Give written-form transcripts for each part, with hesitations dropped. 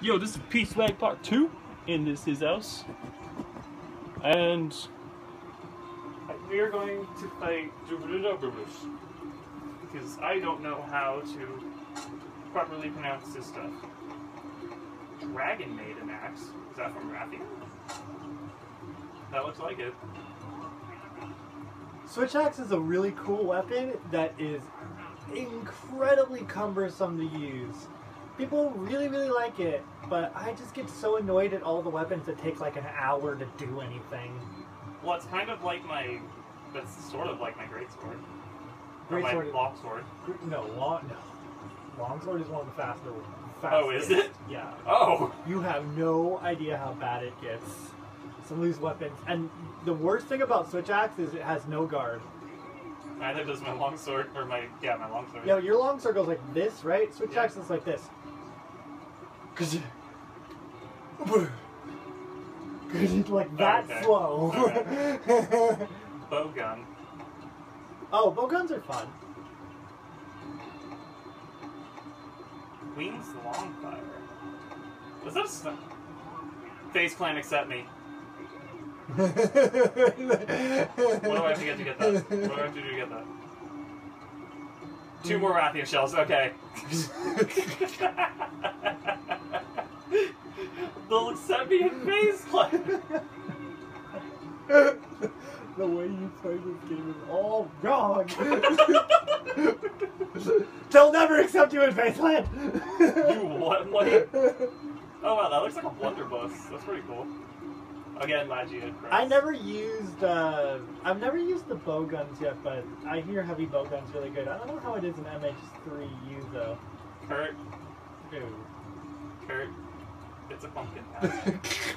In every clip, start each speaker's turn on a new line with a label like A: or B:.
A: Yo, this is P-Swag Part 2 in this his house. And we are going to fight Jubrudabrus. Because I don't know how to properly pronounce this stuff. Dragon Maiden Axe. Is that from Rathian? That looks like it.
B: Switch Axe is a really cool weapon that is incredibly cumbersome to use. People really, really like it, but I just get so annoyed at all the weapons that take like an hour to do anything.
A: Well, it's kind of like my... That's sort of like my greatsword.
B: Greatsword.
A: My longsword.
B: No. Longsword is one of the fastest.
A: Oh, is it?
B: Yeah.
A: Oh!
B: You have no idea how bad it gets. Some of these weapons. And the worst thing about Switch Axe is it has no guard.
A: Neither does my longsword, or my longsword.
B: Yeah, your longsword goes like this, right? Switch Axe is like this. Like that slow.
A: Okay. Bowgun.
B: Oh, bowguns are fun.
A: Queen's Longfire. Was that a snap? FaZe Clan, accept me. What do I have to get that? What do I have to do to get that? 2 more Rathian shells, okay. They'll accept me in FaZe Clan.
B: The way you play this game is all wrong. They'll never accept you in FaZe Clan.
A: You what, Mike? Oh wow, that looks like a blunderbuss. That's pretty cool. Again, Magia.
B: I've never used the bowguns yet, but I hear heavy bowguns really good. I don't know how it is in MH3U though.
A: Kurt.
B: Ew.
A: Kurt. It's a pumpkin patch.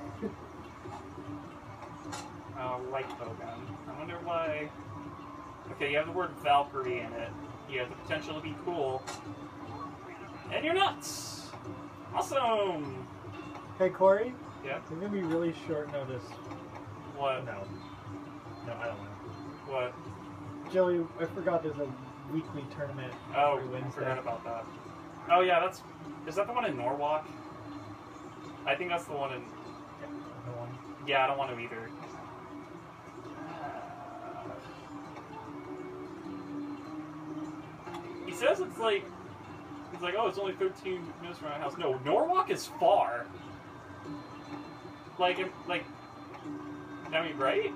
A: Oh, light bowgun. I wonder why. Okay, you have the word Valkyrie in it. You have the potential to be cool. And you're nuts! Awesome!
B: Hey Corey?
A: Yeah?
B: It's gonna be really short notice.
A: What?
B: No, I don't want to.
A: What?
B: Joey, I forgot there's a weekly tournament
A: Oh,
B: every
A: I
B: Wednesday.
A: forgot about that. Oh yeah, that's... Is that the one in Norwalk? I think that's the one in...
B: Yeah, no one.
A: Yeah, I don't want to either. He says it's like... He's like, oh, it's only 13 minutes from my house. No, Norwalk is far. Like, I mean, right?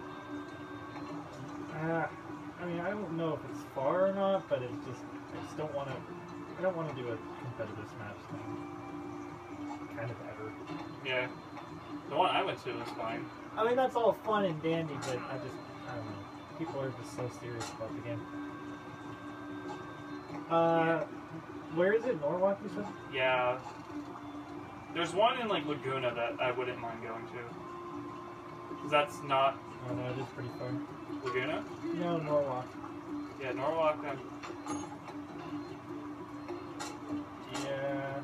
B: I mean, I don't know if it's far or not, but it's just, I just don't want to, I don't want to do a competitive Smash thing. Kind of ever.
A: Yeah. The one I went to was fine.
B: I mean, that's all fun and dandy, but I don't know. People are just so serious about the game.
A: Yeah.
B: Where is it? Norwalk, you said?
A: Yeah. There's one in, like, Laguna that I wouldn't mind going to. 'Cause that's not...
B: Oh no, it is pretty far.
A: Laguna?
B: No, Norwalk.
A: Yeah, Norwalk,
B: Yeah.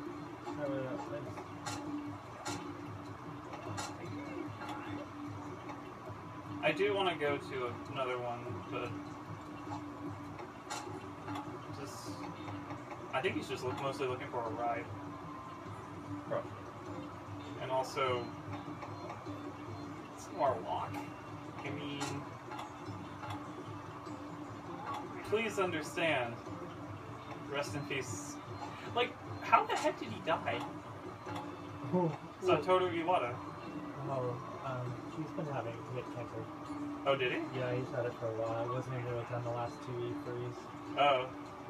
A: I do want to go to another one, but... Just... I think he's just mostly looking for a ride.
B: Probably.
A: And also... It's more walk. I mean... Please understand. Rest in peace. Like, how the heck did he die? Satoru Iwata.
B: Oh, he's been having hip cancer.
A: Oh, did he?
B: Yeah, he's had it for a while. I wasn't able to attend the last 2 E3s.
A: Oh.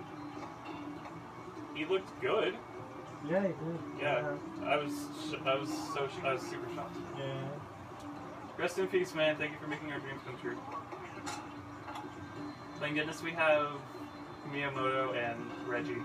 A: He looked good.
B: Yeah, he did.
A: Yeah. I was super shocked.
B: Yeah.
A: Rest in peace, man. Thank you for making our dreams come true. Thank goodness we have Miyamoto and Reggie.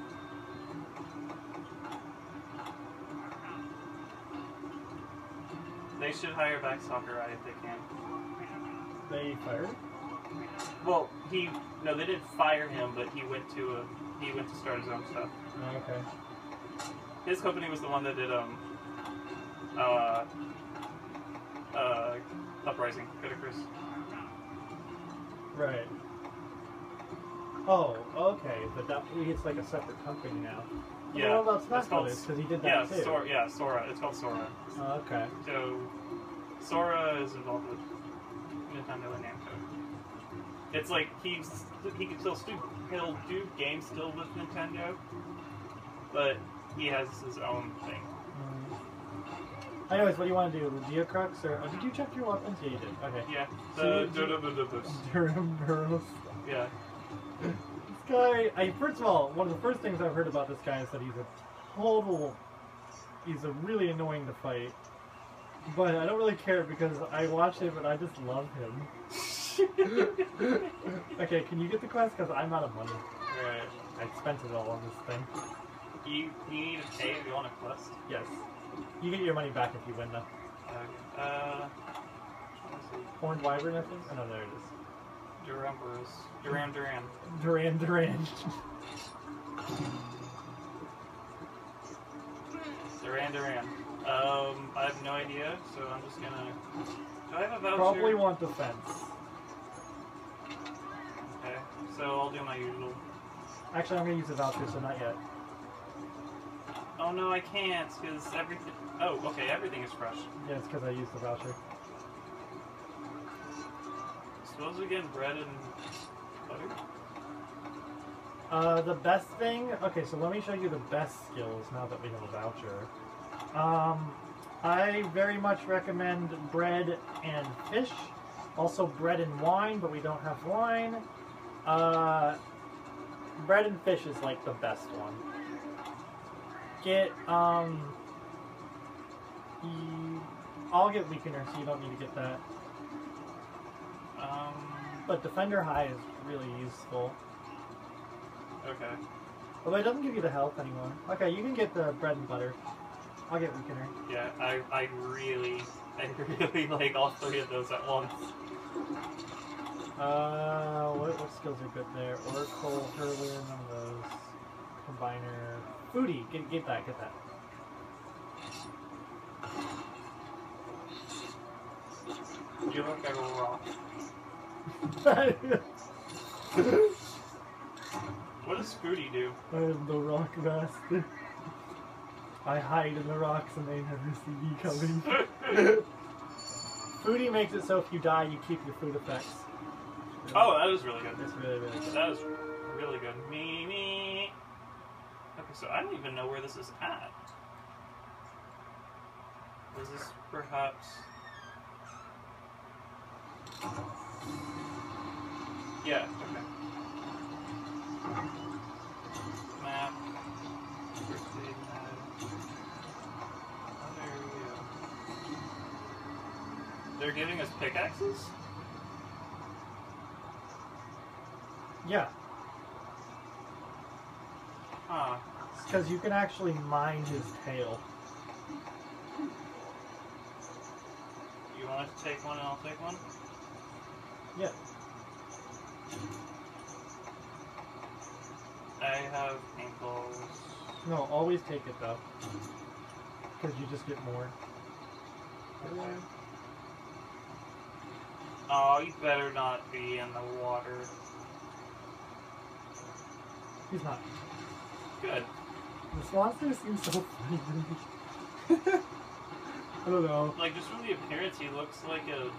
A: They should hire back Sakurai if they can.
B: They fired?
A: Well, no, they didn't fire him, but he went to start his own stuff.
B: Oh, okay.
A: His company was the one that did Uprising, Criticus.
B: Right. Oh, okay, but that it's like a separate company now.
A: Yeah.
B: What about Smash
A: it's called
B: Brothers? Because he did that
A: yeah,
B: too.
A: Sora. It's called Sora.
B: Oh, okay.
A: So, Sora is involved with Nintendo and Namco. It's like he can he'll do games still with Nintendo, but he has his own thing.
B: Anyways, what do you want to do? The Geocrux or did you check your weapons? Yeah, you did. Okay.
A: Yeah.
B: Durham.
A: Yeah.
B: This guy, first of all, one of the first things I've heard about this guy is that he's a really annoying to fight. But I don't really care because I watch him and I just love him. Okay, can you get the quest? Because I'm out of money.
A: Alright.
B: I spent it all on this thing.
A: You need to pay if you want a quest?
B: Yes. You get your money back if you win, though.
A: Let's see.
B: Horned Wyvern, I think? Oh, no, there it is.
A: Duran. Duran. I have no idea, so I'm just gonna... Do I have a voucher?
B: Probably want defense.
A: Okay, so I'll do my usual.
B: Actually, I'm gonna use a voucher, so not yet.
A: Oh no, I can't, because everything... Oh, okay, everything is fresh.
B: Yeah, it's because I used the voucher.
A: Suppose we get bread and butter?
B: The best thing... Okay, so let me show you the best skills now that we have a voucher. I very much recommend bread and fish. Also bread and wine, but we don't have wine. Bread and fish is like the best one. Get, I'll get Weakener, so you don't need to get that. But Defender High is really useful.
A: Okay.
B: Although it doesn't give you the health anymore. Okay, you can get the bread and butter. I'll get Weakener.
A: Yeah, I really like all three of those at once.
B: What skills are good there? Oracle, Hurler, none of those. Combiner. Foodie, get that.
A: You look like a rock. What does Foodie do?
B: I am the rock master. I hide in the rocks and they never see me coming. Foodie makes it so if you die, you keep your food effects.
A: Oh, that is really good.
B: It's really good.
A: That is really good. Me. Okay, so I don't even know where this is at. Is this perhaps... Yeah, okay. Map. First aid map. Oh, there we go. They're giving us pickaxes?
B: Yeah.
A: Huh.
B: Because you can actually mine his tail.
A: You want to take one and I'll take one?
B: Yeah.
A: I have paintballs.
B: No, always take it though. Because you just get more.
A: Okay. Oh, you better not be in the water.
B: He's not.
A: Good.
B: This monster seems so funny to me. I don't know.
A: Like, just from the appearance, he looks like a...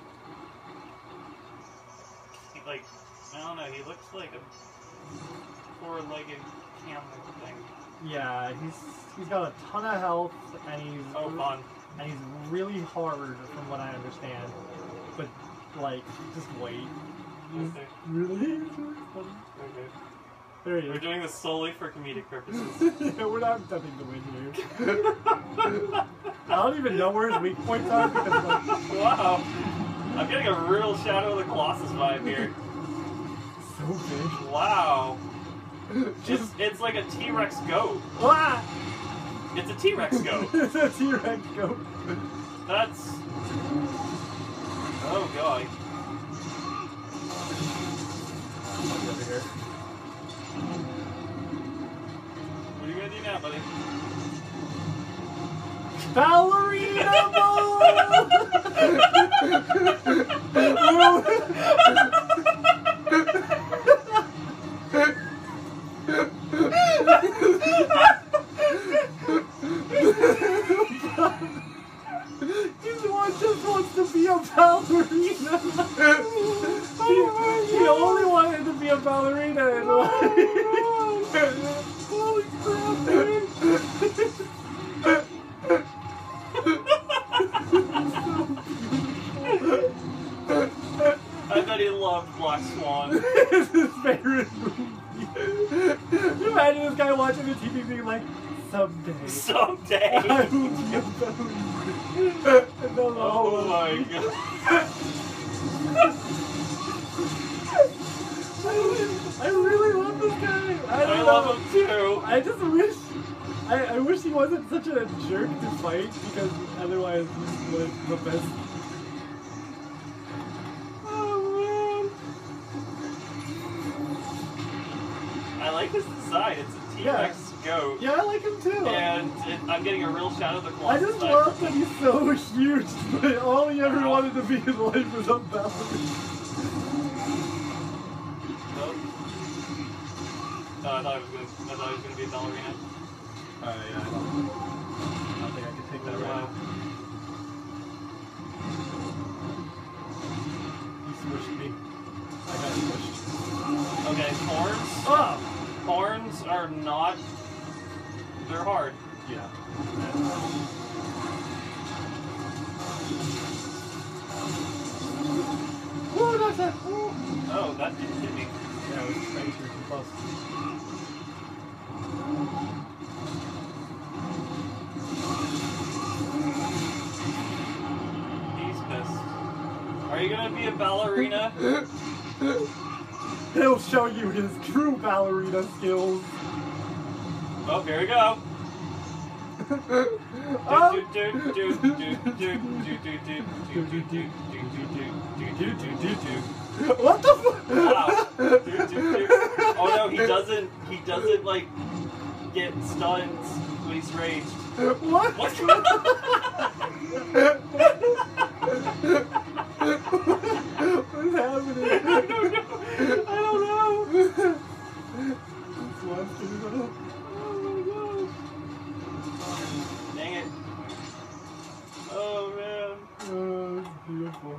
A: Like, I don't know, he looks like a four-legged camel thing.
B: Yeah, he's got a ton of health, and he's...
A: Oh, fun.
B: And he's really hard, from what I understand. But, like, just wait. He's
A: Okay.
B: really funny.
A: Okay.
B: There he
A: We're
B: is.
A: doing this solely for comedic purposes.
B: Yeah, we're not attempting to win here. I don't even know where his weak points are because, like...
A: Wow. I'm getting a real Shadow of the Colossus vibe here.
B: So big.
A: Wow. It's like a T-Rex goat.
B: Ah!
A: It's a T-Rex goat.
B: It's a T-Rex goat.
A: That's... Oh, God.
B: Over here.
A: What are you gonna do now, buddy?
B: Ballerina ballerina. He only wanted to be a ballerina in life.
A: Holy crap, dude! I bet he loved Black Swan.
B: It's his favorite movie. Imagine this guy watching the TV being like, someday.
A: Someday.
B: I will be a ballerina.
A: Oh my god.
B: I really love this guy. I
A: love him too.
B: I just wish. I wish he wasn't such a jerk to fight, because otherwise he's like the best.
A: Oh man. I like his design. It's a T-Rex goat.
B: Yeah, I like him too.
A: And I'm getting a real Shadow of the Colossus.
B: I just love that he's so huge, but all he ever wanted to be in life was a ballerina.
A: I thought he was gonna be a ballerina.
B: Yeah, I don't think I can take that right now. He smushed me. I got smushed.
A: Okay, horns.
B: Oh!
A: Horns are not. They're hard.
B: Yeah. Whoa, that's it!
A: Oh, that didn't hit me.
B: Yeah, it was too close.
A: He's pissed. Are you gonna be a ballerina?
B: He'll show you his true ballerina skills.
A: Oh, here we go.
B: What the fuck?
A: Wow. Oh no, he doesn't like get stunned when he's raged.
B: What?
A: What's
B: What's happening?
A: I don't know.
B: Oh my gosh.
A: Dang it. Oh man.
B: Oh, it's beautiful.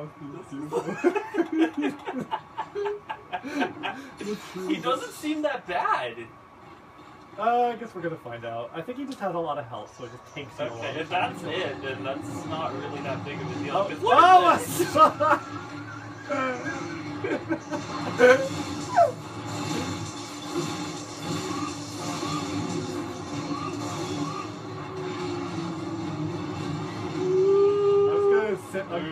B: This monster is beautiful.
A: He doesn't seem that bad.
B: I guess we're gonna find out. I think he just has a lot of health, so it just takes him a
A: Okay,
B: while.
A: if that's it, then that's not really that big of a deal.
B: Oh,
A: 'cause
B: oh
A: look
B: my
A: at this.
B: god! I was gonna sit like...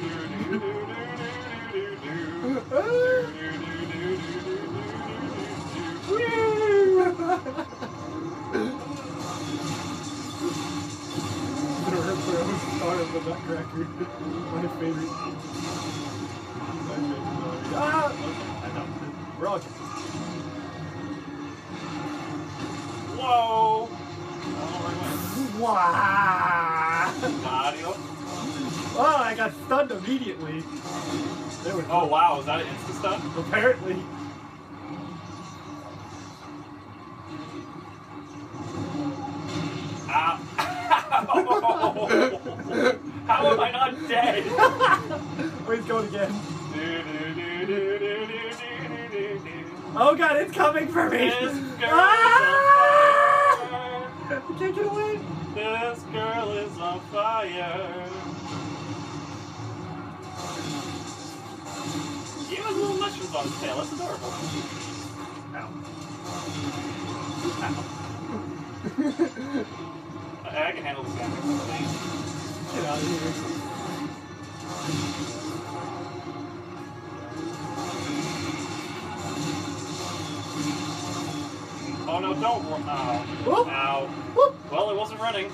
B: Star of the Nutcracker. My favorite. Ah! Okay, I know. We're all good.
A: Whoa!
B: Wow!
A: Mario.
B: Oh, I got stunned immediately. There we go.
A: Oh wow, is that an insta stun?
B: Apparently.
A: Ow. How am I not dead?
B: Oh, he's going again. Oh god, it's coming for me!
A: This girl
B: Ah!
A: is on fire.
B: I can't get away!
A: This girl is on fire. He has little mushrooms on his tail. That's adorable.
B: Ow.
A: I can handle this guy.
B: Get out of here.
A: Oh no, don't run. Ow.
B: Whoop.
A: Ow.
B: Whoop.
A: Well, it wasn't running.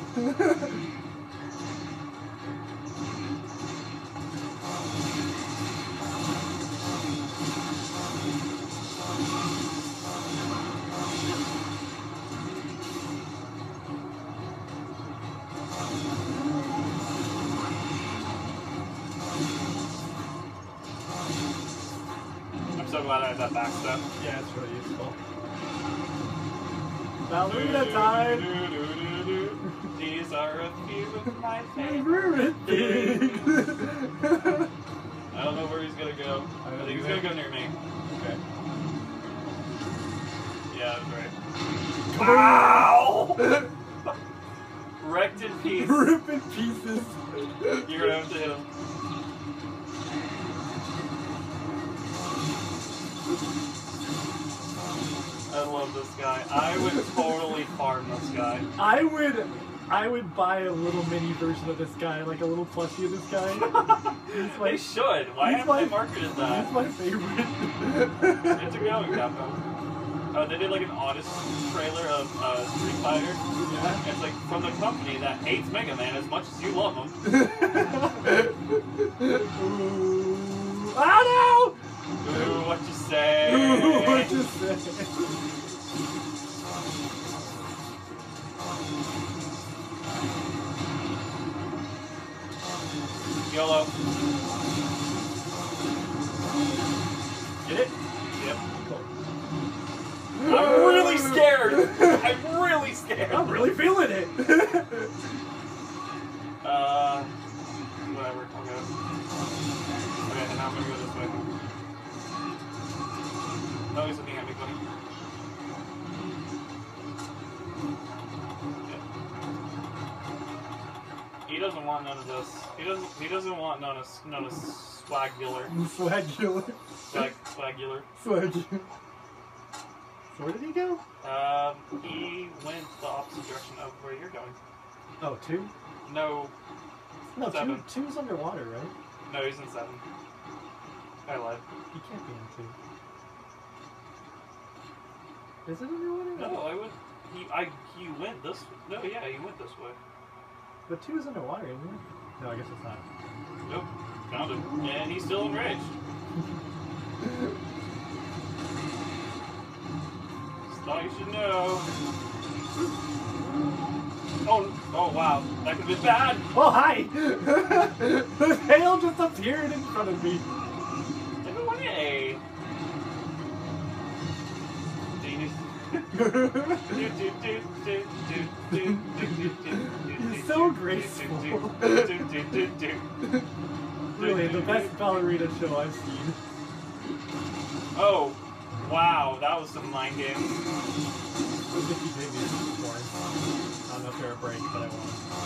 A: I'm so glad I had that back step.
B: Yeah, it's really useful. Ballerina time!
A: These are a few of my
B: Favorite
A: favorite
B: thing!
A: things. I don't know where he's gonna go. I think he's gonna go near me.
B: Okay.
A: Yeah, that's right. Ow! Wrecked in pieces.
B: Rip in pieces.
A: You're gonna have to hit him. I love this guy. I would totally farm this guy.
B: I would buy a little mini version of this guy, like a little plushie of this guy.
A: They should. Why haven't they marketed that?
B: He's my favorite.
A: It's a going, Capcom. They did like an Odyssey trailer of Street Fighter.
B: Yeah.
A: It's like from the company that hates Mega Man as much as you love him.
B: Ooh. Oh no!
A: Ooh, what you say?
B: Ooh, what you say?
A: YOLO.
B: Get it?
A: Yep.
B: Cool.
A: I'm really scared. I'm really scared.
B: I'm really feeling it.
A: Whatever. Okay. Okay, and now I'm gonna go this way. Oh, he's looking at me funny. He doesn't want none of this. He doesn't want none of swagular.
B: Swagular.
A: Swagular.
B: Swagular. So where did he go?
A: He went the opposite direction of where you're going.
B: Oh, 2?
A: No.
B: No,
A: 7.
B: 2's underwater, right?
A: No, he's in 7. I lied.
B: He can't be in 2. Is it underwater?
A: No, he went this. No, yeah, he went this way.
B: But 2 is underwater, isn't it? No, I guess it's not.
A: Nope, found him, and he's still enraged. Just thought you should know. Oh wow, that could have been bad.
B: Oh hi! The tail just appeared in front of me.
A: Hey.
B: He's so graceful. Really, the best ballerina show I've seen.
A: Oh, wow, that was some mind games.
B: I think he did this before. I don't know if they're a break, but I won't.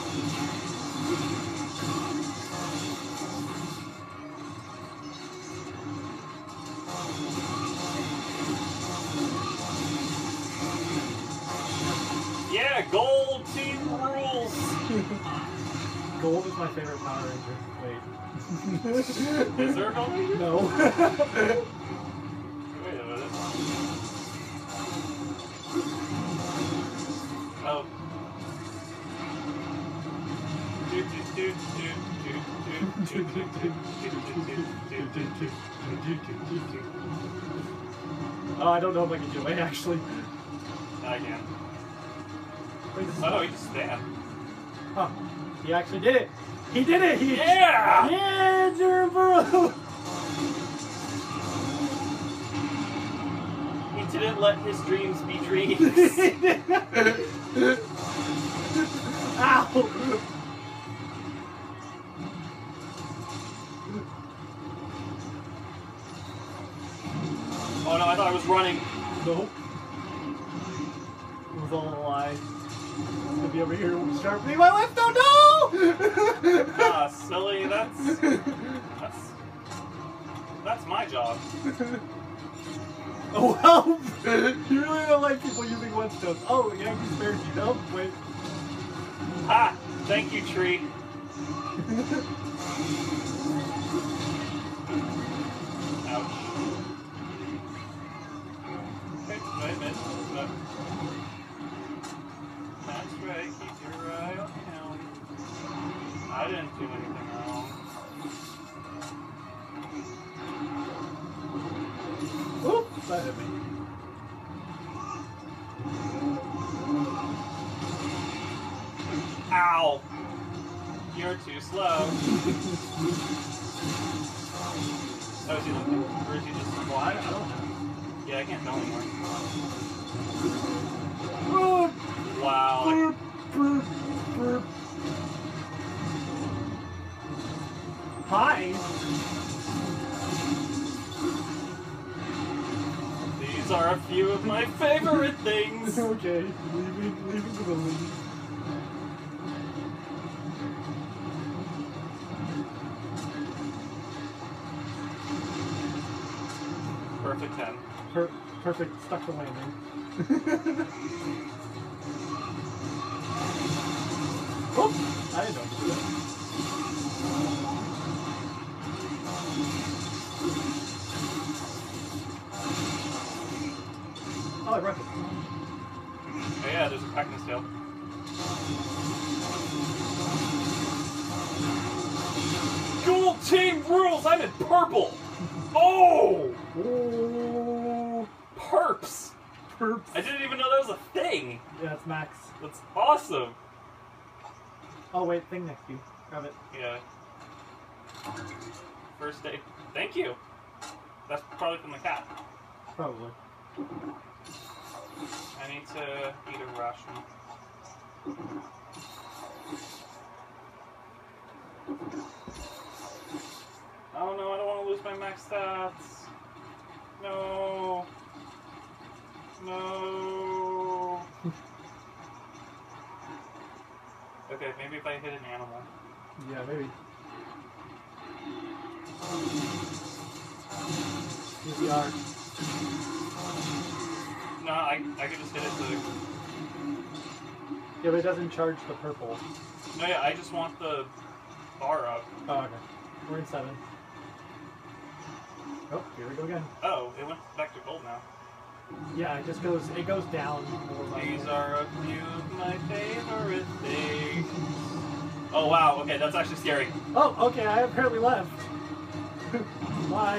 A: Yeah, gold team rules.
B: Gold is my favorite Power Ranger. Wait.
A: Is there a Gold Ranger?
B: No.
A: Wait a minute. Oh.
B: Oh, I don't know if I can do it, actually.
A: I can.
B: Wait,
A: Oh no, he just stand.
B: Huh. He actually did it! He did it!
A: Yeah!
B: Yeah, Duraburo!
A: He didn't let his dreams be dreams.
B: Ow!
A: Oh no, I thought I was running.
B: Nope. It was all a lie. It's gonna be over here sharpening my left. Oh no!
A: Ah, silly. That's my job.
B: Oh help! You really don't like people using whetstones. Oh, Yankee spared you. No, wait.
A: Ah, thank you, tree. Ouch. Okay, wait a minute. That's right, keep your eye on him. I didn't do anything wrong.
B: Oop! That hit me.
A: Ow! You're too slow. Oh, is he looking? Or is he just flying? I don't know. Yeah, I can't tell anymore. Wow.
B: Hi!
A: are a few of my favorite things.
B: Okay, leaving the building.
A: Perfect 10.
B: Perfect, stuck the landing. Oh, I didn't know to do that. Oh, I broke it.
A: Oh yeah, there's a crack in his tail. Gold team rules! I'm in purple! Oh!
B: Oh,
A: Perps!
B: perps.
A: I didn't even know that was a thing!
B: Yeah, it's Max.
A: That's awesome!
B: Oh wait, thing next to you. Grab it.
A: Yeah. First day. Thank you! That's probably from the cat.
B: Probably.
A: I need to eat a ration. Oh no, I don't want to lose my max stats. No. No. Okay, maybe if I hit an animal.
B: Yeah, maybe. PCR.
A: No, I could just hit it to...
B: Yeah, but it doesn't charge the purple.
A: No, yeah, I just want the bar up.
B: Oh, okay. We're in 7. Oh, here we go again.
A: Oh, it went back to gold now.
B: Yeah, it goes down more by
A: These
B: more.
A: are a few of my favorite things. Oh wow, okay, that's actually scary.
B: Oh, okay, I apparently left. Bye.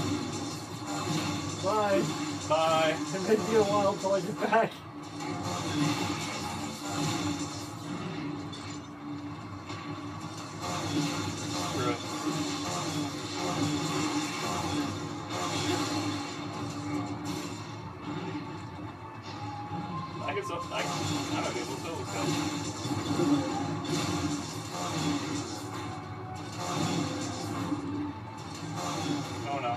B: Bye.
A: Bye.
B: It may be a while till I get back.
A: Screw it. I can still, I'm not able to still go. Oh no.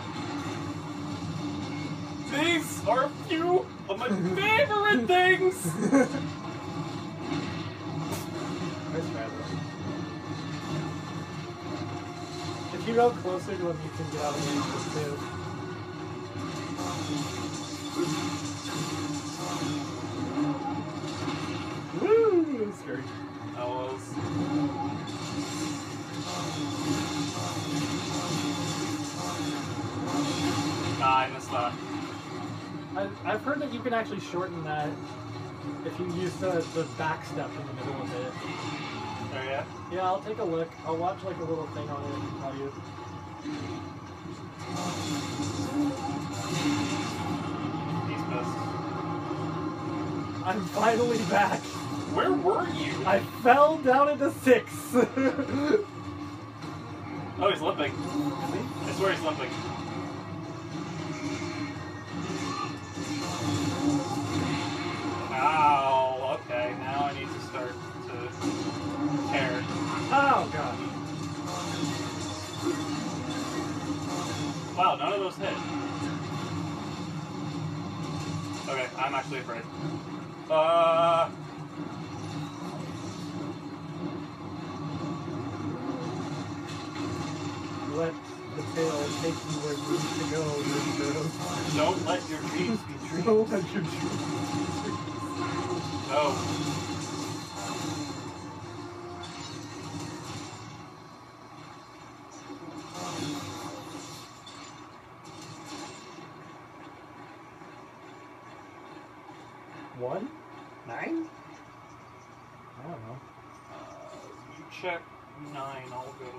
A: These are a few of my favorite things!
B: That's bad. If you go closer to him, you can get out of range too. Woo! It was scary.
A: That was... Ah, I missed that.
B: I've heard that you can actually shorten that if you use the back step in the middle of it.
A: Oh yeah?
B: Yeah, I'll take a look. I'll watch like a little thing on it and tell you.
A: He's missed.
B: I'm finally back.
A: Where were you?
B: I fell down into 6.
A: Oh, he's limping. I swear he's limping. Ow, okay, now I need to start to tear.
B: Oh gosh.
A: Wow, none of those hit. Okay, I'm actually afraid.
B: Let the tail take you where you need to go, Ringo.
A: Don't let your dreams be dreams.
B: Don't let your dreams.
A: No.
B: One? 9? I don't know.
A: You check 9, I'll go to 1.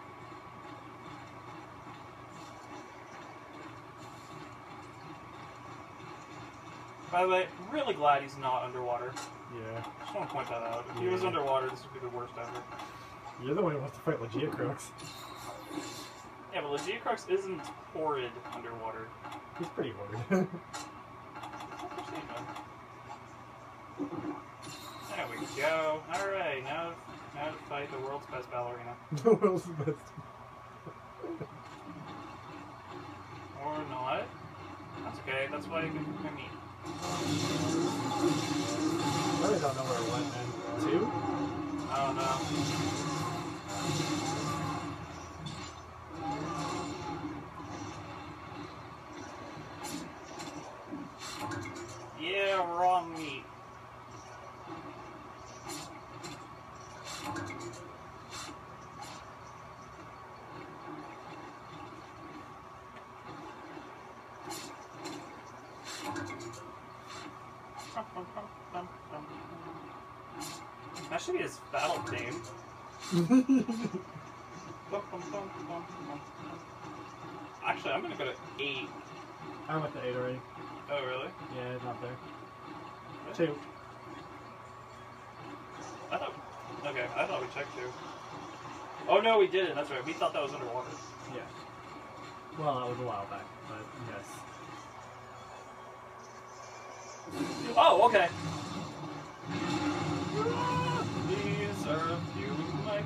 A: By the way, I'm really glad he's not underwater.
B: Yeah.
A: Just want to point that out. If he was underwater, this would be the worst ever.
B: You're the one who wants to fight Legiacrux.
A: Yeah, but Legiacrux isn't horrid underwater.
B: He's pretty horrid.
A: There we go. Alright, now to fight the world's best ballerina.
B: The world's best.
A: Or not. That's okay. That's why I can cook my meat.
B: I really don't know where it went then. 2?
A: I don't know. Yeah, wrong meat. That should be his battle theme. Actually, I'm gonna go to 8.
B: I'm at the 8 already.
A: Oh, really?
B: Yeah, it's not there.
A: Really?
B: 2.
A: I thought we checked 2. Oh no, we didn't. That's right. We thought that was underwater.
B: Yeah. Well, that was a while back, but yes.
A: Oh, okay. These are a few of my.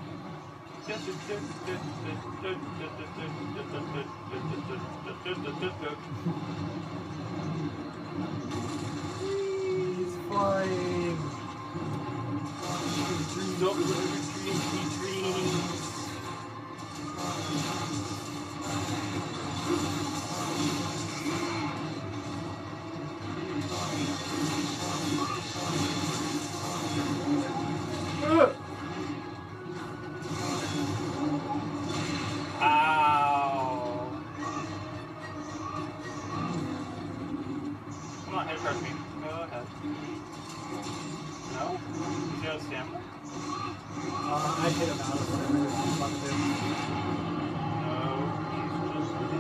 B: He's flying.
A: Don't retreat. Ow. Come on, hit crush me. Go ahead. No? Is he out of stamina?
B: I hit him out of whatever he's about to do.
A: No, he's just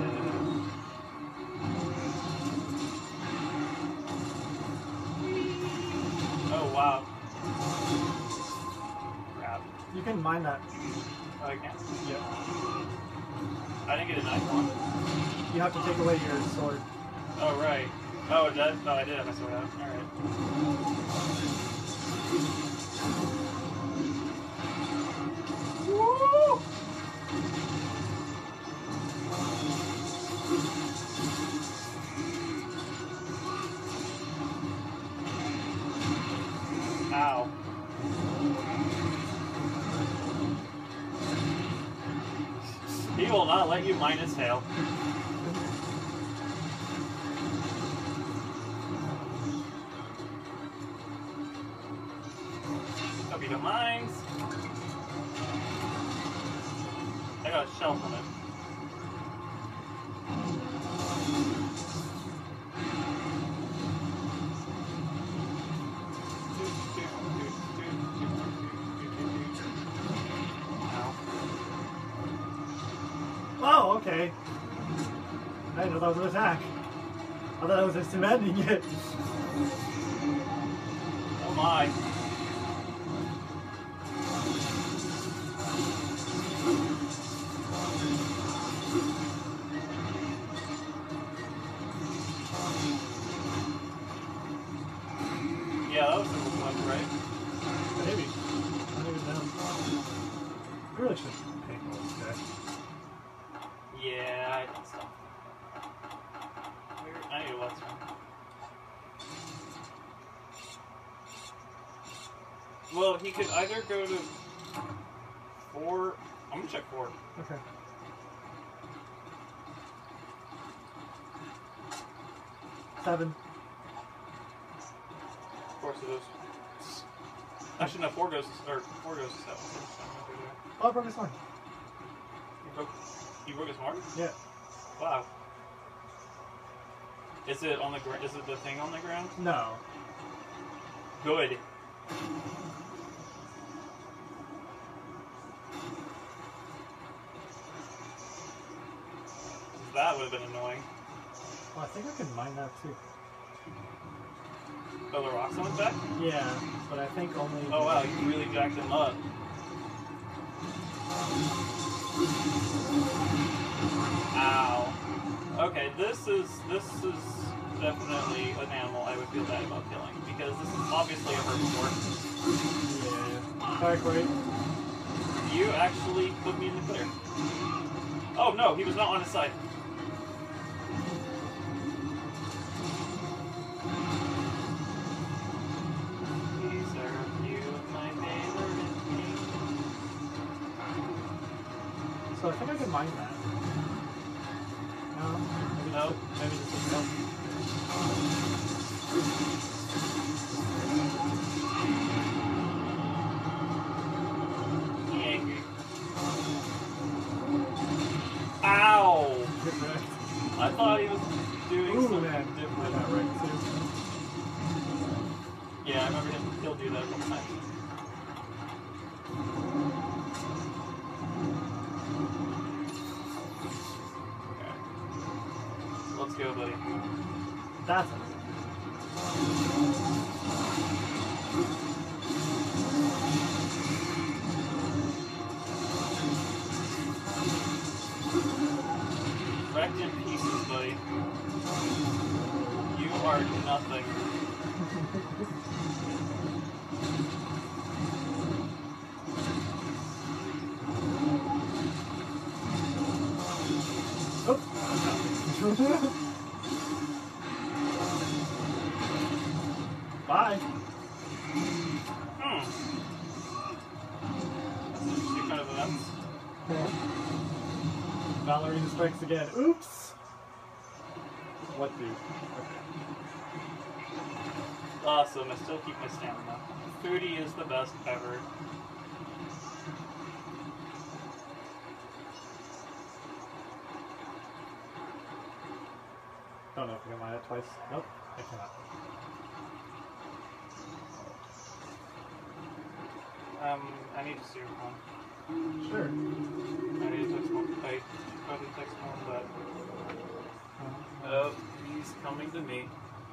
A: dead. Oh, wow. Crap.
B: You can mine that.
A: Oh, I can't.
B: Yep.
A: I didn't get a nice one.
B: You have to take away your sword.
A: Oh, right. Oh, I did have my sword out. Alright. Woo! Ow. He will not let you mine his tail. Hope you don't mind. I got a shell from it.
B: Oh, okay. I didn't know that was an attack. I thought I was just demanding it.
A: Oh my. Yeah, that was the one, right?
B: Maybe. I don't even know. I really should paint all this guy.
A: Yeah, I think so. I need to watch one. Well, he could either go to 4. I'm gonna check 4.
B: Okay. Seven.
A: Of course it is. Actually, no. 4 goes to 7.
B: Oh, I broke his horn.
A: You broke his horn?
B: Yeah.
A: Wow. Is it on the ground? Is it the thing on the ground?
B: No.
A: Good. That would have been annoying.
B: Well, I think I can mine that too.
A: Oh, the rocks on his back?
B: Yeah, but I think only.
A: Oh wow, you really jacked him up. Ow. Okay, this is definitely an animal I would feel bad about killing because this is obviously a herbivore.
B: Yeah. Alright, great.
A: You actually put me in the clear. Oh no, he was not on his side.
B: so I think I can mine that. No, maybe
A: No.
B: maybe just a no.
A: Angry. Ow!
B: Get wrecked.
A: I thought he was doing
B: Ooh,
A: something
B: man. I
A: different.
B: got wrecked too.
A: Yeah, I remember he'll do that a couple times. Okay. Let's go, buddy.
B: That's it.
A: Wrecked in pieces, buddy. You are nothing.
B: Oh. Bye.
A: That's an interesting kind of events.
B: Ballerina strikes again. Oops. What dude? Okay.
A: Awesome, I still keep my stamina. Foodie is the best ever.
B: Don't know if I can mine it twice. Nope, I cannot.
A: I need to see your phone.
B: Sure.
A: I need to text home. I probably text home, but oh, he's coming to me.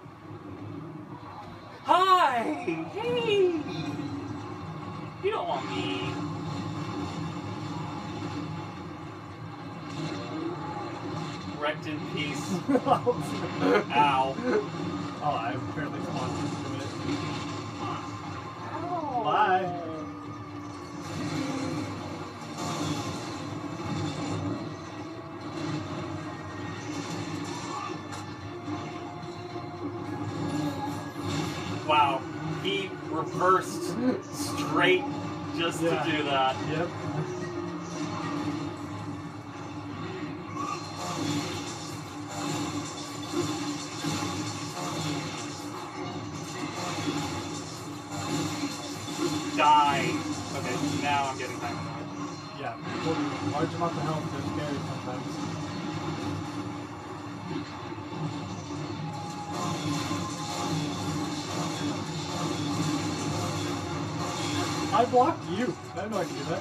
A: Hi! Hey! You don't want me. Wrecked in peace. Ow.
B: Oh, I apparently spawned just a minute.
A: Ow.
B: Bye.
A: Wow. He reversed straight just to do that.
B: Yep.
A: Die. Okay, now I'm getting time annoyed.
B: Yeah. Large amounts of health are scary sometimes. I blocked you. I didn't know I could do that.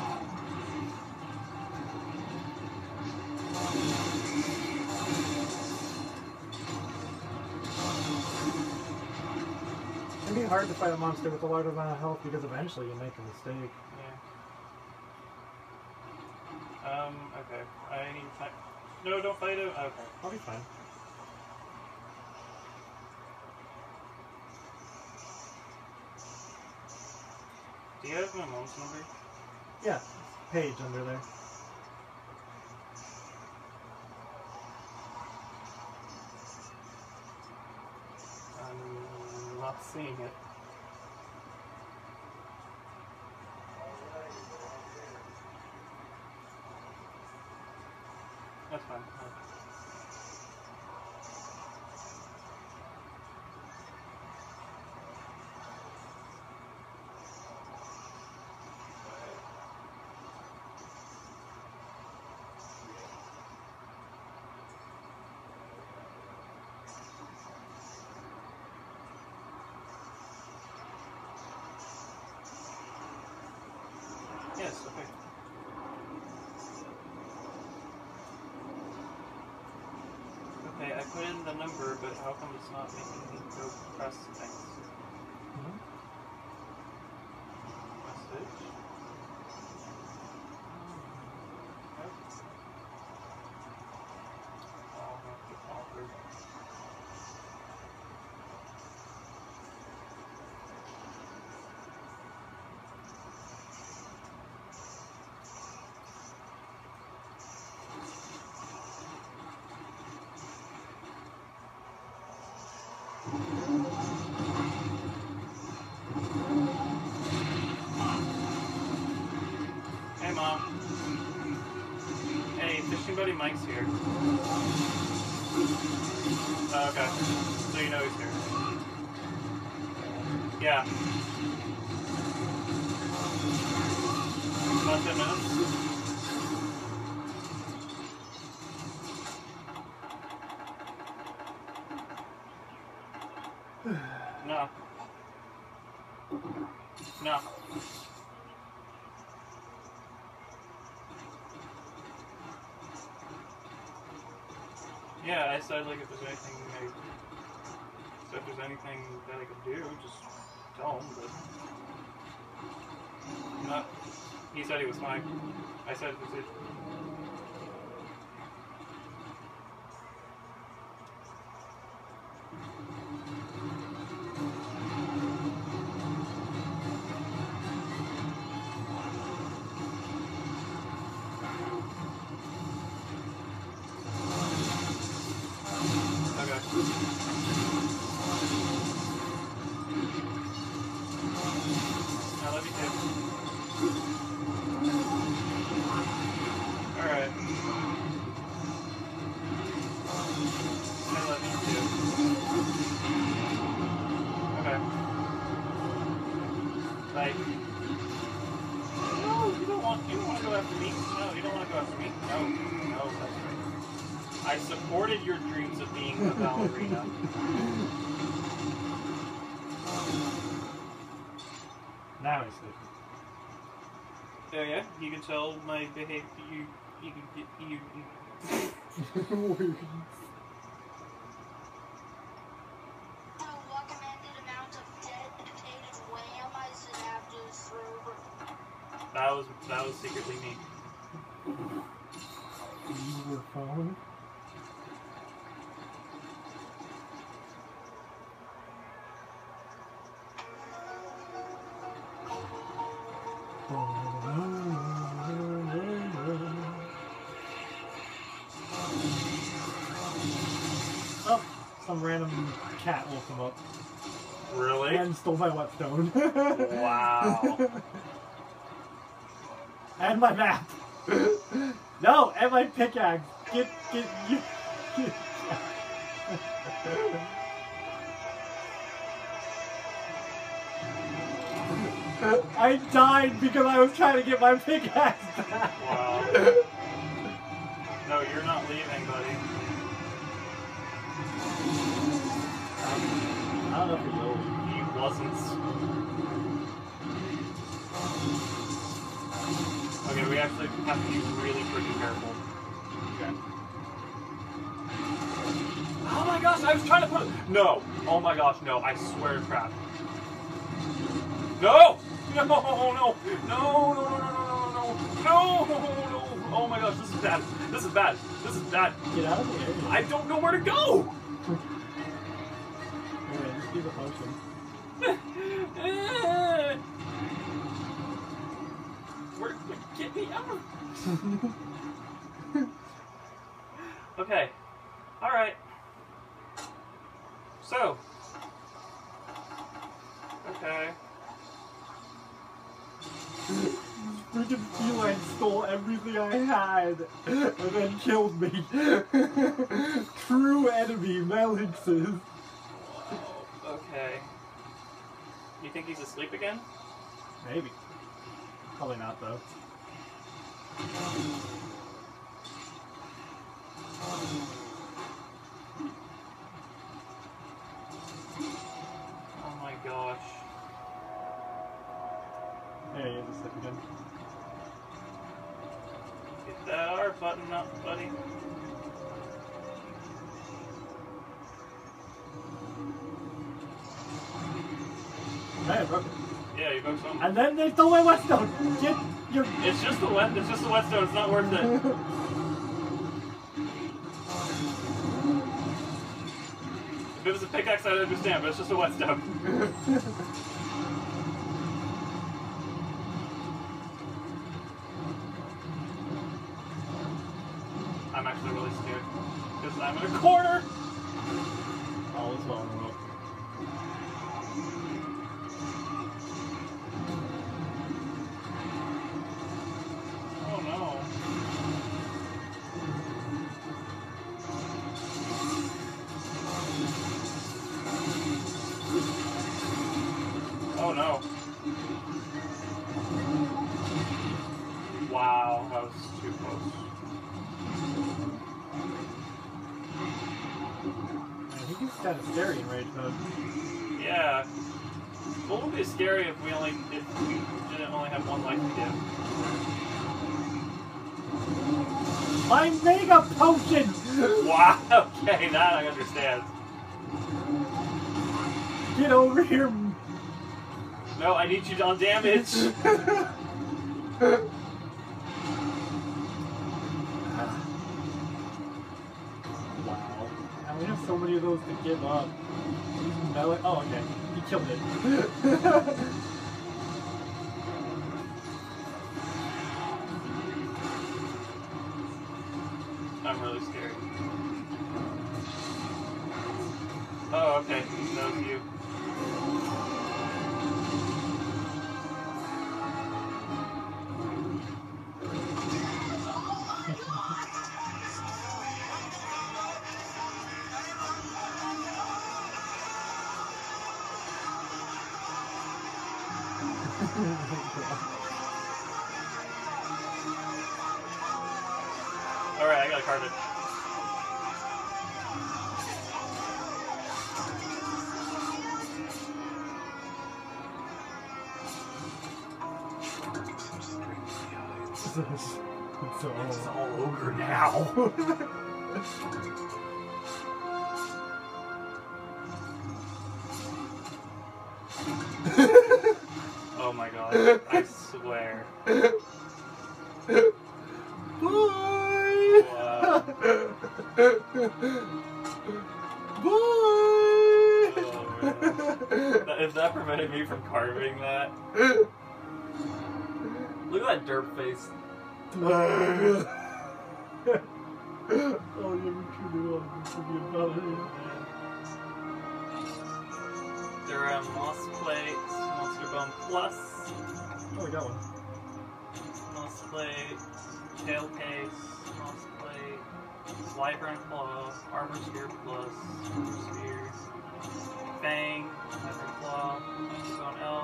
B: It'd be hard to fight a monster with a large amount of health because eventually you make a mistake.
A: Yeah. Okay. I need to fight. No, don't fight him. Okay.
B: I'll be fine.
A: Do you have my mom's number?
B: Yeah. Page under there.
A: I'm not seeing it. That's fine. Yes, okay. Okay, I put in the number, but how come it's not making me go press things? Message? Nope. I'll have to call her. Hey, Mom. Fishing buddy Mike's here. Okay. So you know he's here. Yeah. About 10 minutes. No. No. Yeah, I said like if there's anything that I could do, just tell him, but not. He said he was fine. I said it was it. I supported your dreams of being a ballerina.
B: Now he's sleeping.
A: Oh yeah, you can tell my behavior. You can get you. That was secretly me.
B: You were phone? Oh, some random cat woke him up.
A: Really?
B: And stole my whetstone.
A: Wow.
B: And my map. No, and my pickaxe. Get you. I died because I was trying to get my pickaxe back.
A: Wow. No, you're not leaving, buddy.
B: I don't know if he will.
A: He wasn't. Okay, we actually have to be really freaking careful. Okay. Oh my gosh, I was trying to put it. No. Oh my gosh, no. I swear to crap. No! No, no, no, no, no, no, no, no, no, no. Oh my gosh, this is bad. This is bad. This is bad.
B: Get out of the area.
A: I don't know where to go!
B: Anyway, just do the potion.
A: Get me out! Okay. Alright. So. Okay.
B: Freaking feline stole everything I had and then killed me. True enemy, Melixes.
A: Okay. You think he's asleep again?
B: Maybe. Probably not, though.
A: Oh my gosh.
B: Yeah, he is asleep again.
A: Get that R button up, buddy.
B: Hey, I broke it.
A: Yeah, you broke something.
B: And then they stole my whetstone! Get your...
A: It's just the whetstone, it's not worth it. If it was a pickaxe, I'd understand, but it's just a whetstone. I'm actually really scared. Because I'm in a corner!
B: All is well in the world.
A: Oh no. close. Too close.
B: I think he's kind of scary in rage mode.
A: Yeah. Well, it would be scary if we didn't only have one life to give.
B: My mega potion!
A: Wow. Okay, now I understand.
B: Get over here!
A: No, I need you on damage.
B: Wow. And we have so many of those to give up. Melee. Oh, okay. He killed it.
A: I'm really scared. Oh, okay. That was you. Alright, I got a card.
B: It's
A: all ogre now. Oh my god, I swear.
B: Boy!
A: Wow.
B: Boy!
A: Oh, if that prevented me from carving that. Look at that derp face.
B: Oh, you truly want to be a ballerina.
A: There are moss plates, monster bone plus,
B: Oh, we got one.
A: moss plate, tail case, moss plate, wyvern claw, armor sphere plus, armor sphere, fang, wyvern claw, monster bone L.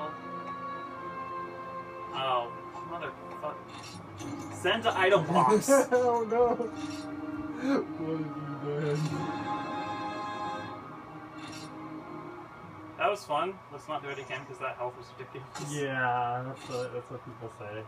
A: Oh, motherfucker. Send to item box.
B: Oh no! What have you done?
A: That was fun. Let's not do it again because that health was ridiculous.
B: Yeah, that's what people say.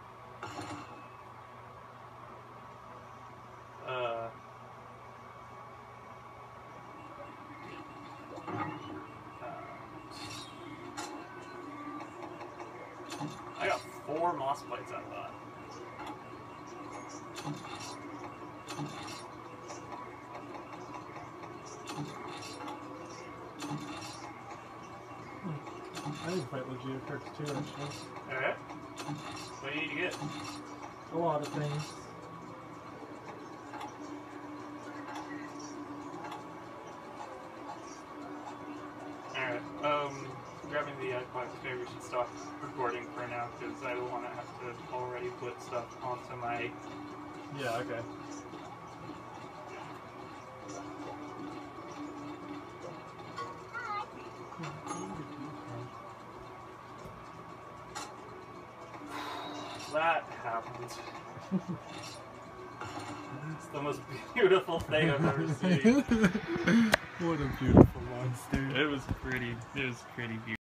A: I got 4 moss plates out of that.
B: I need to fight Legio Turks too, actually.
A: Alright. What do you need to get?
B: A lot of things.
A: Alright. Grabbing the classic, maybe we should stop recording for now because I don't want to have to already put stuff onto my.
B: Yeah, okay.
A: That happened. It's the most beautiful thing I've ever seen.
B: What a beautiful monster.
A: It was pretty beautiful.